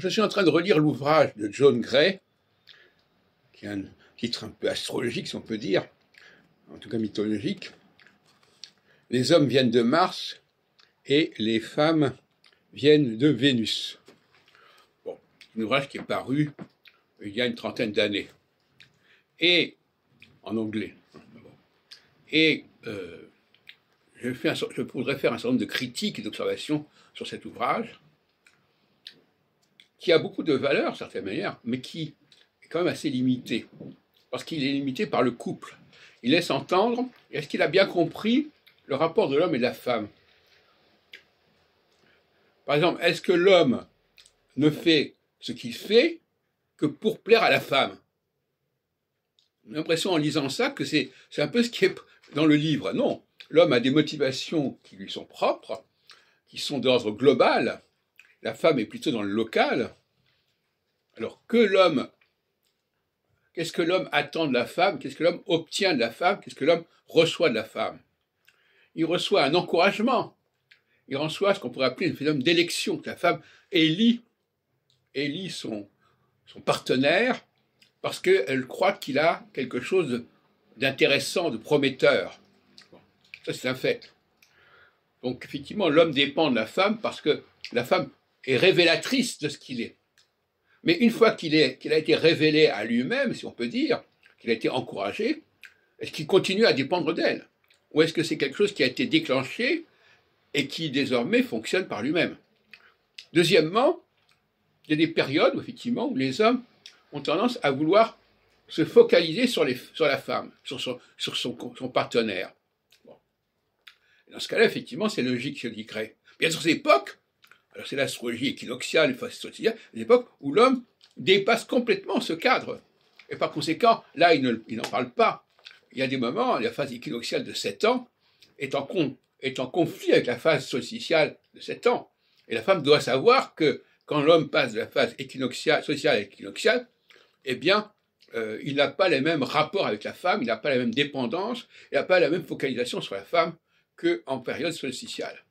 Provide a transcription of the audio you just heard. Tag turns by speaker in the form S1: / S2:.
S1: Je suis en train de relire l'ouvrage de John Gray, qui est un titre un peu astrologique, si on peut dire, en tout cas mythologique. Les hommes viennent de Mars et les femmes viennent de Vénus. Bon, un ouvrage qui est paru il y a une trentaine d'années, et en anglais. Et je voudrais faire un certain nombre de critiques et d'observations sur cet ouvrage, qui a beaucoup de valeur, de certaine manière, mais qui est quand même assez limité, parce qu'il est limité par le couple. Il laisse entendre, est-ce qu'il a bien compris le rapport de l'homme et de la femme? Par exemple, est-ce que l'homme ne fait ce qu'il fait que pour plaire à la femme? J'ai l'impression en lisant ça que c'est un peu ce qui est dans le livre. Non, l'homme a des motivations qui lui sont propres, qui sont d'ordre global. La femme est plutôt dans le local. Alors qu'est-ce que l'homme attend de la femme? Qu'est-ce que l'homme obtient de la femme? Qu'est-ce que l'homme reçoit de la femme? Il reçoit un encouragement. Il reçoit ce qu'on pourrait appeler un phénomène d'élection, que la femme élit son partenaire parce qu'elle croit qu'il a quelque chose d'intéressant, de prometteur. Bon, ça, c'est un fait. Donc, effectivement, l'homme dépend de la femme parce que la femme est révélatrice de ce qu'il est. Mais une fois qu'il a été révélé à lui-même, si on peut dire, qu'il a été encouragé, est-ce qu'il continue à dépendre d'elle? Ou est-ce que c'est quelque chose qui a été déclenché et qui désormais fonctionne par lui-même? Deuxièmement, il y a des périodes, effectivement, où les hommes ont tendance à vouloir se focaliser sur la femme, sur son partenaire. Bon. Dans ce cas-là, effectivement, c'est logique, je dirais. Bien sûr, ces époques, alors c'est l'astrologie équinoxiale, les phases solsticiales, des époques où l'homme dépasse complètement ce cadre. Et par conséquent, là, il n'en parle pas. Il y a des moments, la phase équinoxiale de 7 ans est en conflit avec la phase solsticiale de 7 ans. Et la femme doit savoir que quand l'homme passe de la phase solsticiale à équinoxiale, eh bien, il n'a pas les mêmes rapports avec la femme, il n'a pas la même dépendance, il n'a pas la même focalisation sur la femme qu'en période solsticiale.